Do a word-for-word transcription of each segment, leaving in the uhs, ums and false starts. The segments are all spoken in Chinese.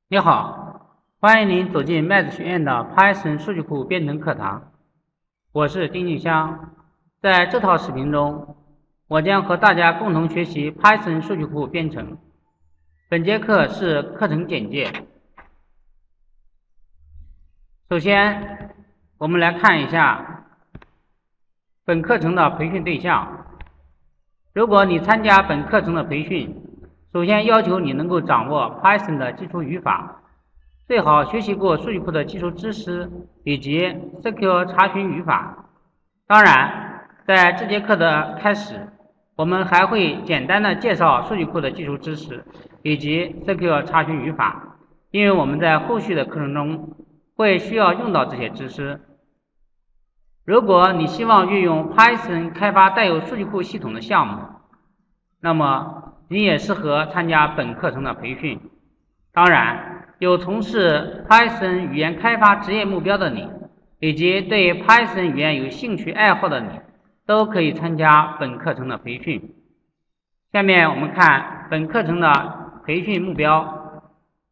你好，欢迎您走进麦子学院的 Python 数据库编程课堂。我是丁俊香，在这套视频中，我将和大家共同学习 Python 数据库编程。本节课是课程简介。首先，我们来看一下本课程的培训对象。如果你参加本课程的培训，首先要求你能够掌握 Python 的基础语法，最好学习过数据库的基础知识以及 S Q L 查询语法。当然，在这节课的开始，我们还会简单的介绍数据库的基础知识以及 S Q L 查询语法，因为我们在后续的课程中会需要用到这些知识。如果你希望运用 Python 开发带有数据库系统的项目，那么你也适合参加本课程的培训。当然，有从事 Python 语言开发职业目标的你，以及对 Python 语言有兴趣爱好的你，都可以参加本课程的培训。下面我们看本课程的培训目标。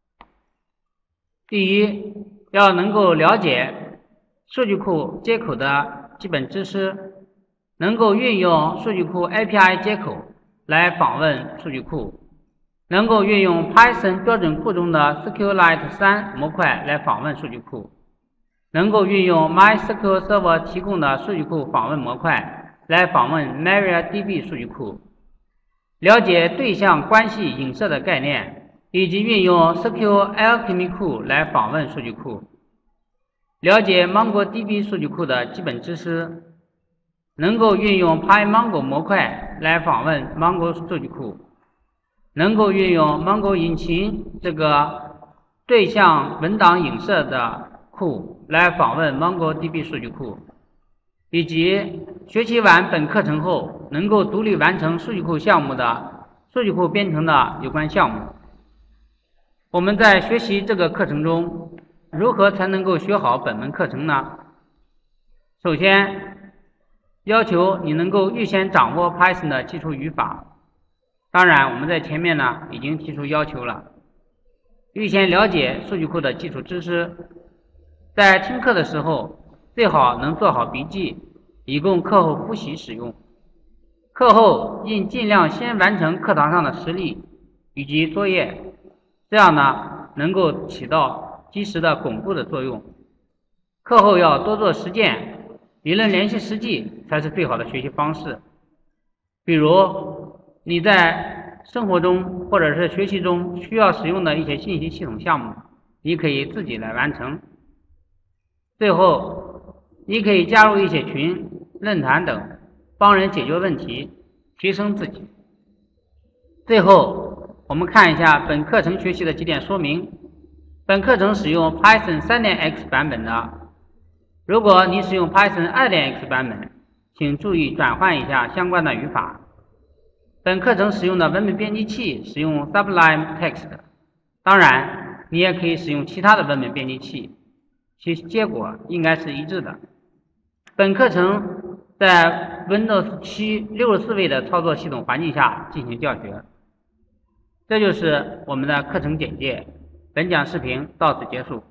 第一，要能够了解数据库接口的基本知识，能够运用数据库 A P I 接口来访问数据库，能够运用 Python 标准库中的 SQLite 三模块来访问数据库，能够运用 MySQL Server 提供的数据库访问模块来访问 MariaDB 数据库，了解对象关系影射的概念，以及运用 S Q L Alchemy 库来访问数据库，了解 MongoDB 数据库的基本知识，能够运用 PyMongo 模块来访问 Mongo 数据库，能够运用 Mongo 引擎这个对象文档影射的库来访问 MongoDB 数据库，以及学习完本课程后能够独立完成数据库项目的数据库编程的有关项目。我们在学习这个课程中，如何才能够学好本门课程呢？首先，要求你能够预先掌握 Python 的基础语法。当然，我们在前面呢已经提出要求了，预先了解数据库的基础知识。在听课的时候，最好能做好笔记，以供课后复习使用。课后应尽量先完成课堂上的实例以及作业，这样呢能够起到及时的巩固的作用。课后要多做实践，理论联系实际才是最好的学习方式。比如你在生活中或者是学习中需要使用的一些信息系统项目，你可以自己来完成。最后，你可以加入一些群、论坛等，帮人解决问题，提升自己。最后，我们看一下本课程学习的几点说明。本课程使用 Python 三点 x 版本的，如果你使用 Python 二点 x 版本，请注意转换一下相关的语法。本课程使用的文本编辑器使用 Sublime Text， 当然，你也可以使用其他的文本编辑器，其结果应该是一致的。本课程在 Windows 七六十四位的操作系统环境下进行教学。这就是我们的课程简介。本讲视频到此结束。